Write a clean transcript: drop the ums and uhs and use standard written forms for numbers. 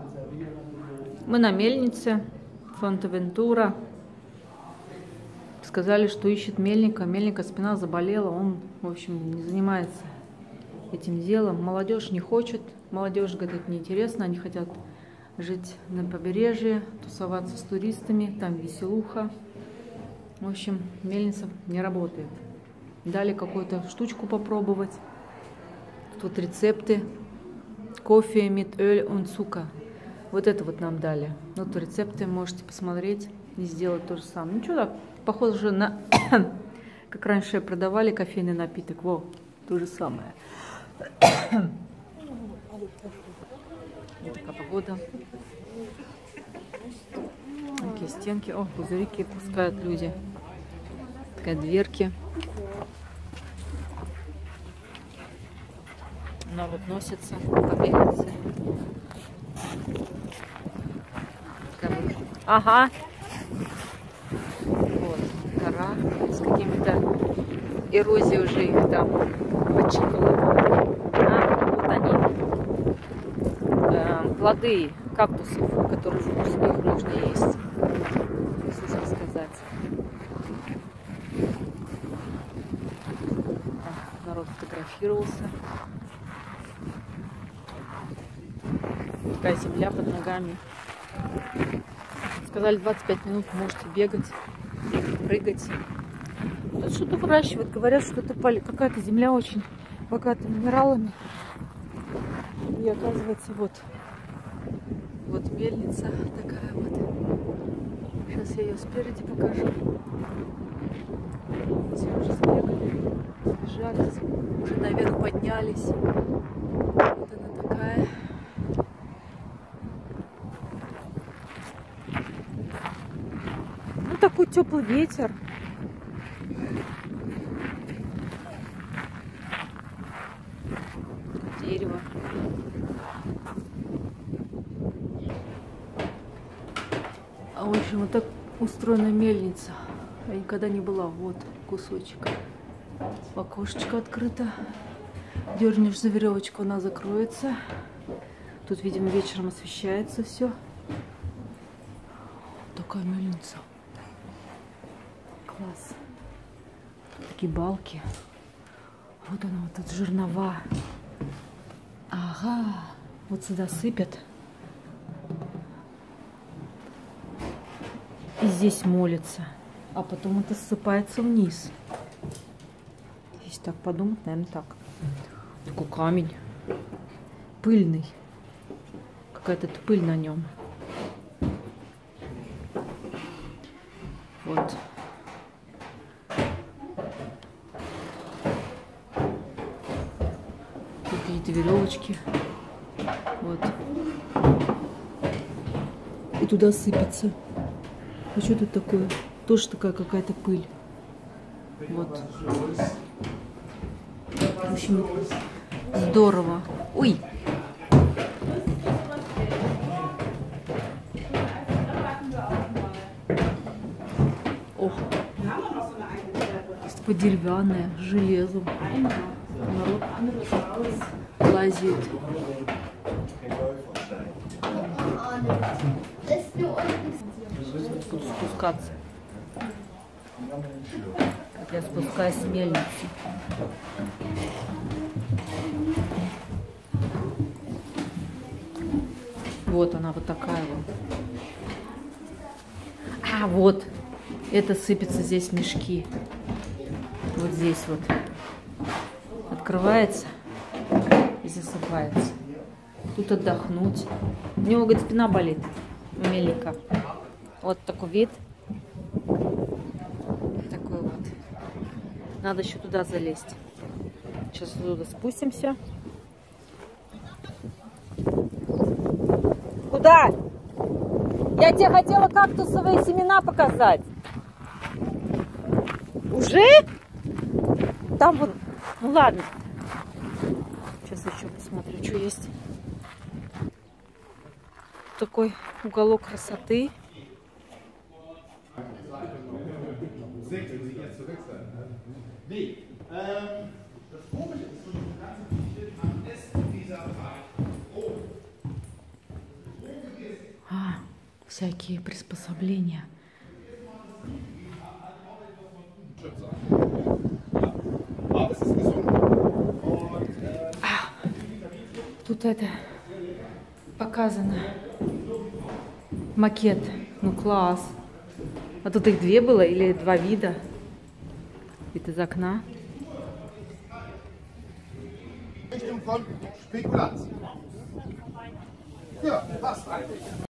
Мы на мельнице Фуэртевентура. Сказали, что ищет мельника. Мельника спина заболела. Он, в общем, не занимается этим делом. Молодежь не хочет. Молодежь говорит, это неинтересно. Они хотят жить на побережье, тусоваться с туристами. Там веселуха. В общем, мельница не работает. Дали какую-то штучку попробовать. Тут рецепты. Кофе, mit Öl und Zucker. Вот это вот нам дали. Вот рецепты можете посмотреть и сделать то же самое. Ну что так, похоже на, как раньше продавали кофейный напиток. Во, то же самое. Вот такая погода. Такие стенки. О, пузырики пускают люди. Такая дверки. Народ носится по мельнице. Ага. Вот, гора с какими-то эрозией уже их там подчинила. Вот они. Плоды кактусов, которые вкусные, их нужно есть. Можно сказать. Народ фотографировался. Такая земля под ногами. Сказали, 25 минут можете бегать, прыгать. Тут что-то выращивают. Говорят, что это какая-то земля очень богата минералами. И оказывается, вот мельница такая вот. Сейчас я ее спереди покажу. Все уже сбегали, сбежались, уже наверх поднялись. Вот она такая. Такой теплый ветер. Дерево. А в общем, вот так устроена мельница. Я никогда не была. Вот кусочек. Окошечко открыто. Дернешь за веревочку, она закроется. Тут, видимо, вечером освещается все. Такая мельница. Класс. Такие балки. Вот она, вот тут жернова. Ага. Вот сюда сыпят. И здесь молятся. А потом это ссыпается вниз. Если так подумать, наверное, так. Такой камень. Пыльный. Какая-то пыль на нем. Вот. Какие-то веревочки. Вот. И туда сыпется. А что тут такое? Тоже такая какая-то пыль. Вот. В общем, здорово. Ой! Ох. Такое деревянное, с железом. Народ лазит. Буду спускаться. Как я спускаюсь с мельницы. Вот она, вот такая вот. А, вот. Это сыпется здесь в мешки. Вот здесь вот. Открывается и засыпается. Тут отдохнуть. У него, говорит, спина болит. У мельника. Вот такой вид. Такой вот. Надо еще туда залезть. Сейчас туда спустимся. Куда? Я тебе хотела кактусовые семена показать. Уже? Там вот... Ну ладно. Сейчас еще посмотрю, что есть. Такой уголок красоты. Всякие приспособления. Тут это показано. Макет. Ну класс. А тут их две было или два вида? Вид из окна. Richtung von Spekulanz. Ja, passt eigentlich.